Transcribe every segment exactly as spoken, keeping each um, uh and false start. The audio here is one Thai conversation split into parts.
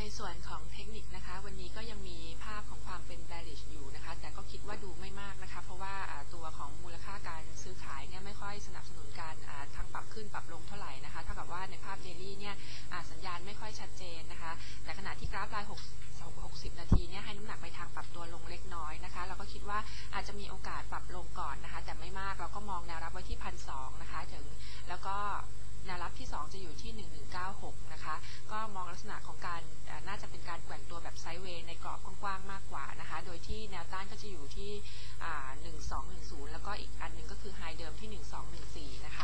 ส่วนของเทคนิคนะคะวันนี้ก็ยังมีภาพของความเป็น bearish อยู่นะคะแต่ก็คิดว่าดูไม่มากนะคะเพราะว่าตัวของมูลค่าการซื้อขายเนี่ยไม่ค่อยสนับสนุนการทั้งปรับขึ้นปรับลงเท่าไหร่นะคะเท่ากับว่าในภาพ daily เนี่ยสัญญาณไม่ค่อยชัดเจนนะคะแต่ขณะที่กราฟรายหกสิบนาทีเนี่ยให้น้ำหนักไปทางปรับตัวลงเล็กน้อยนะคะเราก็คิดว่าอาจจะมีโอกาสปรับลงก่อนนะคะแต่ไม่มากเราก็มองแนวรับไว้ที่ หนึ่งพันสองร้อย นะคะถึงแล้วก็แนวรับที่สองจะอยู่ที่หนึ่งพันหนึ่งร้อยเก้าสิบหกนะคะก็มองลักษณะของการน่าจะเป็นการแกว่งตัวแบบไซด์เวย์ในกรอบกว้างๆมากกว่านะคะโดยที่แนวต้านก็จะอยู่ที่หนึ่งพันสองร้อยสิบแล้วก็อีกอันนึงก็คือไฮเดิมที่หนึ่งพันสองร้อยสิบสี่นะคะ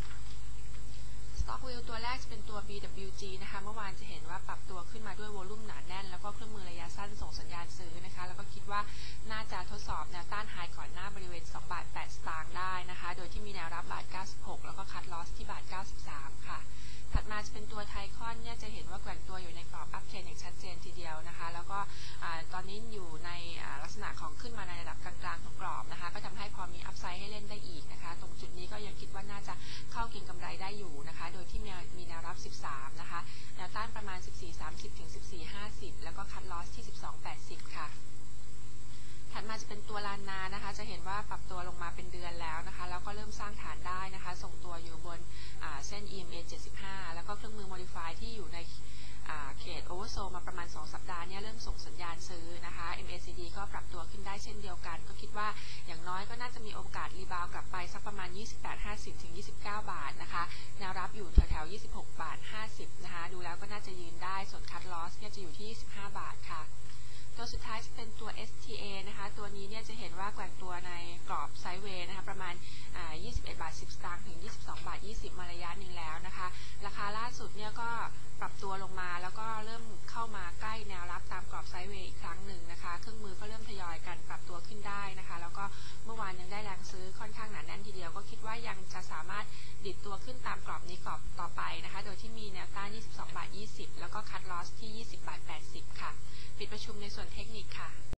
Stock View ตัวแรกจะเป็นตัว บี ดับเบิลยู จี นะคะเมื่อวานจะเห็นว่าปรับตัวขึ้นมาด้วยโวลุ่มหนาแน่นแล้วก็เครื่องมือระยะสั้นส่งสัญญาณซื้อนะคะแล้วก็คิดว่าน่าจะทดสอบแนวต้านไฮก่อนหน้าบริเวณสองบาทแปดสตางค์ได้นะคะโดยที่มีแนวรับบาทเก้าสิบหกแล้วก็คัทลอสที่บาทเก้าสิบสามค่ะถัดมาจะเป็นตัวไทคอนเนี่ยจะเห็นว่าแกว่งตัวอยู่ในกรอบอัพเทรนอย่างชัดเจนทีเดียวนะคะแล้วก็ตอนนี้อยู่ในลักษณะของขึ้นมาในระดับกลางๆของกรอบนะคะก็ทำให้พอมีอัพไซด์ให้เล่นได้อีกนะคะตรงจุดนี้ก็ยังคิดว่าน่าจะเข้าเก็งกำไรได้อยู่นะคะโดยที่มีแนวรับสิบสามนะคะแนวต้านประมาณสิบสี่สามสิบถึงสิบสี่ห้าสิบแล้วก็คัทลอสที่สิบสองแปดสิบค่ะถัดมาจะเป็นตัวลานานะคะจะเห็นว่าปรับตัวลงมาเป็นเดือนแล้วนะคะแล้วก็เริ่มสร้างฐานได้นะคะส่งตัวอยู่บนเส้น อี เอ็ม เอ เจ็ดสิบห้าแล้วก็เครื่องมือ Modify ที่อยู่ในเขต Oversold มาประมาณสองสัปดาห์เนี่ยเริ่มส่งสัญญาณซื้อนะคะ เอ็ม เอ ซี ดี ก็ปรับตัวขึ้นได้เช่นเดียวกันก็คิดว่าอย่างน้อยก็น่าจะมีโอกาสรีบาวกลับไปสักประมาณ ยี่สิบแปดห้าสิบ ถึง ยี่สิบเก้า บาทนะคะแนวรับอยู่แถวๆยี่สิบหกบาทห้าสิบนะคะดูแล้วก็น่าจะยืนได้ส่วน Cut Loss เนี่ยจะอยู่ที่ยี่สิบห้าบาทค่ะตัวสุดท้ายจะเป็นตัว เอส ที เอ นะคะตัวนี้เนี่ยจะเห็นว่าแกว่งตัวในกรอบไซด์เวย์นะคะประมาณยี่สิบเอ็ดบาทสิบสตางค์ถึงยี่สิบสองบาทยี่สิบมาระยะหนึ่งแล้วนะคะราคาล่าสุดเนี่ยก็ปรับตัวลงมาแล้วก็เริ่มเข้ามาใกล้แนวรับตามกรอบไซด์เวย์อีกครั้งหนึ่งนะคะเครื่องมือก็เริ่มทยอยกันปรับตัวขึ้นได้นะคะแล้วก็เมื่อวานยังได้แรงซื้อค่อนข้างหนาแน่นทีเดียวก็คิดว่ายังจะสามารถดิดตัวขึ้นตามกรอบนี้กรอบต่อไปนะคะโดยที่มีแนวต้านยี่สิบสองบาทยี่สิบแล้วก็คัทลอสที่ยี่สิบบาทแปดสิบค่ะปิดประชุมในส่วนเทคนิคค่ะ